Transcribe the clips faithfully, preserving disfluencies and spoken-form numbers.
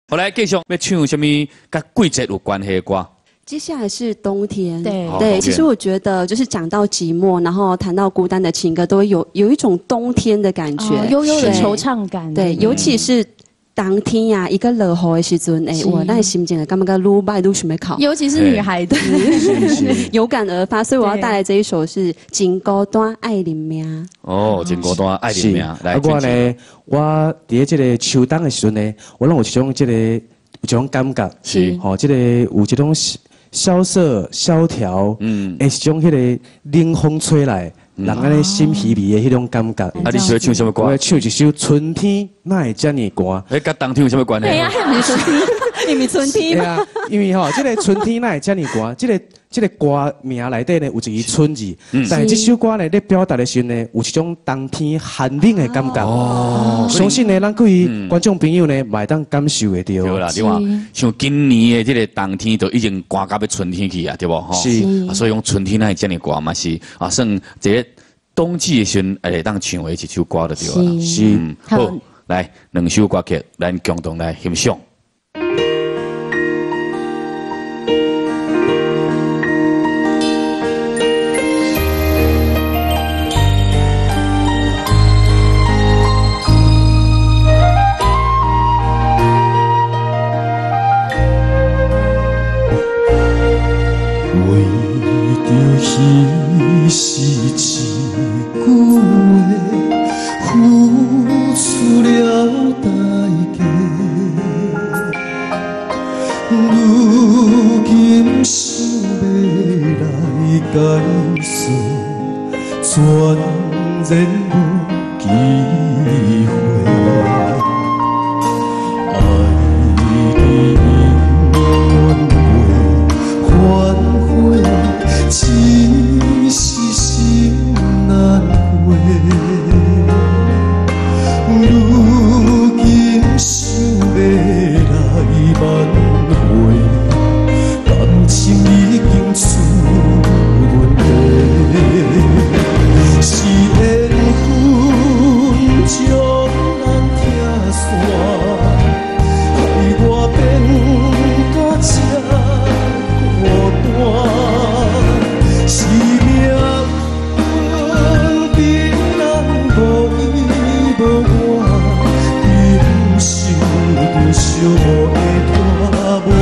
后来继续要唱什么跟季节有关系的歌？ 接下来是冬天， 对对，其实我觉得就是讲到寂寞，然后谈到孤单的情歌，都会有有一种冬天的感觉， 悠悠的惆怅感。 对，尤其是当天呀，一个落雨的时阵，哎，我那心情感觉愈摆愈想要哭， 尤其是女孩子， 有感而发，所以我要带来这一首是《真孤单爱林命》。 哦，真孤单爱林命，来， 啊，我呢，我伫这个秋冬的时阵呢，我拢有一种这个有一种感觉， 是， 吼，这个有一种。萧瑟萧条，嗯，会是种迄个冷风吹来，人安尼心稀微的迄种感觉。 啊，你喜欢唱什么歌？ 我唱一首《春天哪会这么寒》。 哎，跟冬天有什么关系？ 对呀，你春天，你咪春天嘛。对啊，因为吼，这个春天哪会这么寒？这个这个歌名内底呢有一个春字，但是这首歌呢咧表达的时候呢，有一种冬天寒冷的感觉。哦，相信呢，咱各位观众朋友呢，嘛会当感受会到。 对啦，你话像今年的这个冬天都已经寒到要春天去啊，对不？ 是， 所以讲春天哪会这么寒嘛是啊，算一个冬季的时阵，会当唱的一首歌就对啦。 是， 好，来两首歌曲，咱共同来欣赏。 伊是一句话，付出了代价。如今想要来解释，全然无机会。爱你永远袂反悔。只是心难过，如今想要来挽回，感情已经出问题，是缘分将咱拆散，害我变到这孤单。是命运冰冷，无依无我，忍受着寂寞的拖磨。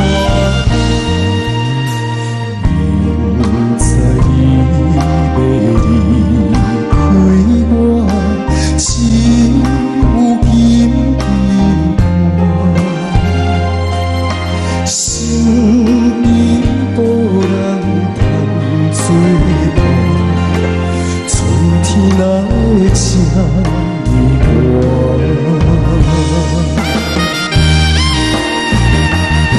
明知伊要离开我，只有紧紧看，身边无人。最怕春天哪会这么寒？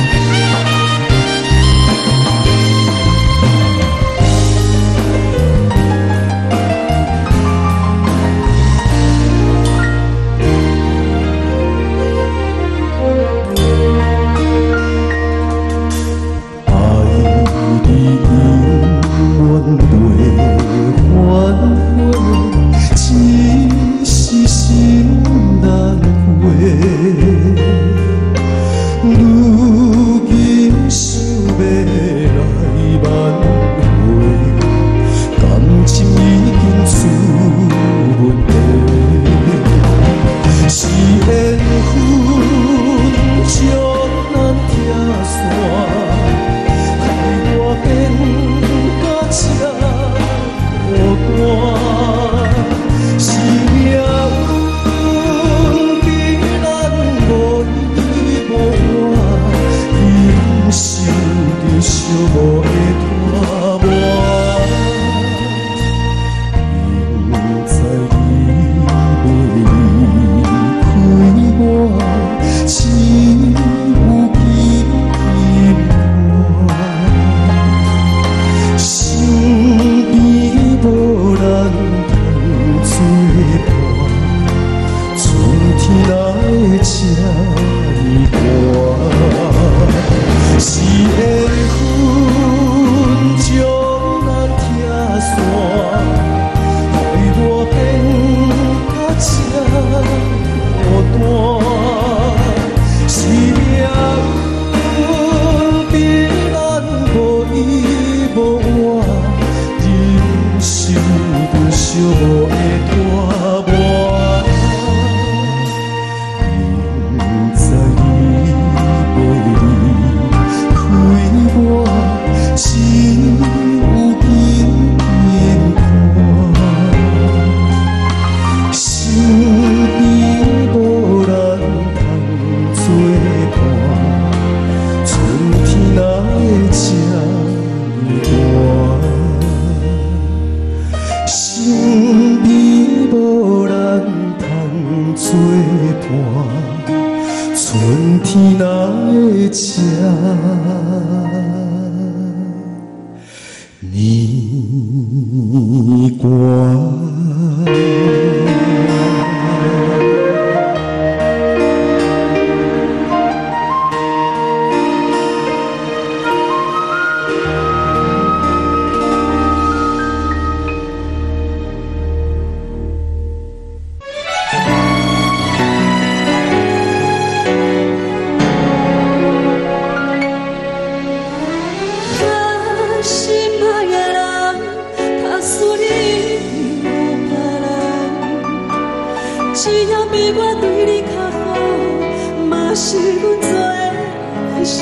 家，年关。 只要比我对你较好，嘛是阮最爱心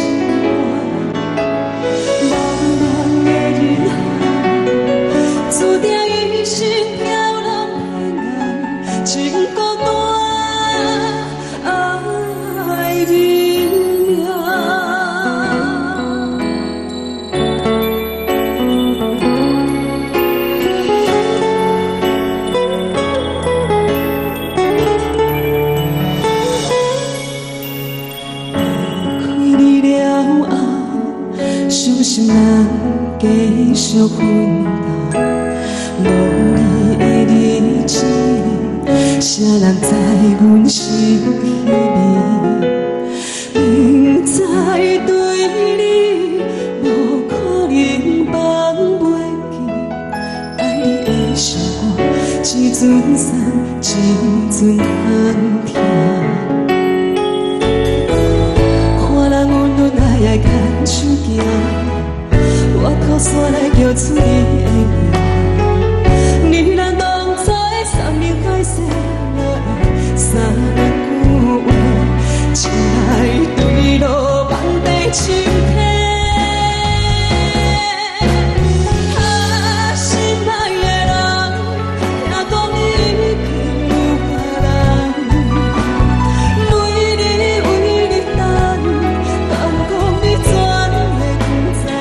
肝。茫茫的人海，注定一生飘浪平安，情孤单爱人命。伤心人继续奋斗，无你的日子，谁人知阮心稀微？明知对你无可能放袂记，爱你的伤我一阵酸，一阵通听。看人温润爱爱牵手行。我靠山来叫出你的名，你咱当初的三年海誓，哪会三两句话，请来对路望地深溪。啊，心爱的人，听讲你已经有别人，为你为你等，敢讲你怎会不知？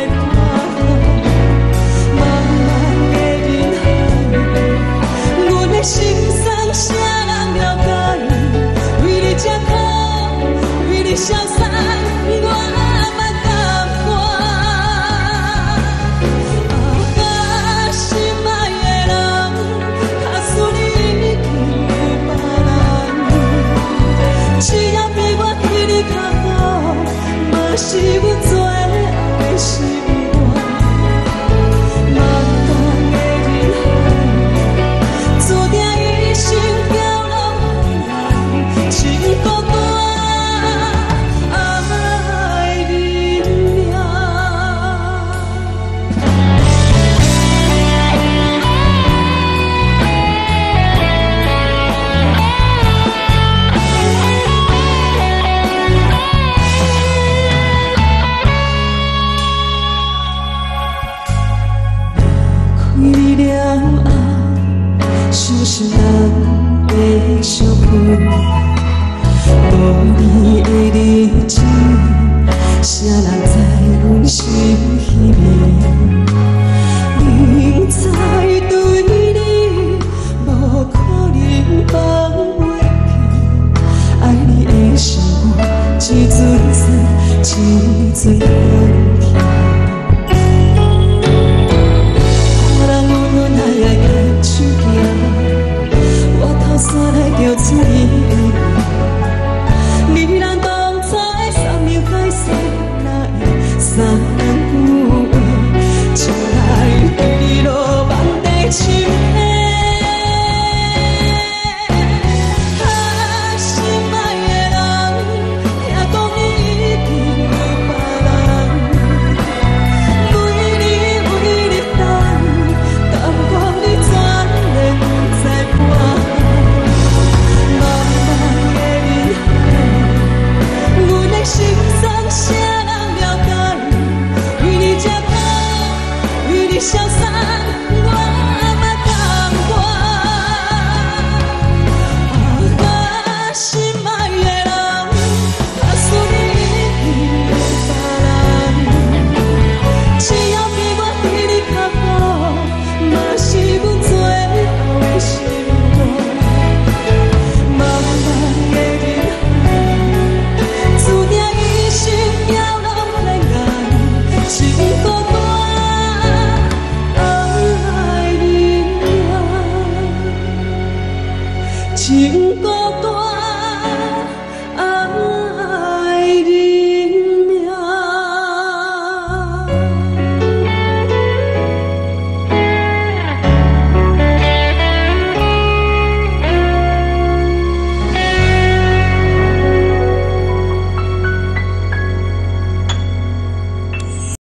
心酸谁人了解？为你吃苦，为你潇洒，我嘛甘愿。啊，心爱的人，假使你已经有别人，只要比我对你较好，嘛是阮最爱的心肝。伤心人继续奋斗，无你的日子，谁人知阮心稀微？明知对你无可能放袂记，爱你的心我一阵酸，一阵痛。看人温润爱爱牵手行。山来叫出你的名，你咱当初的三年海誓。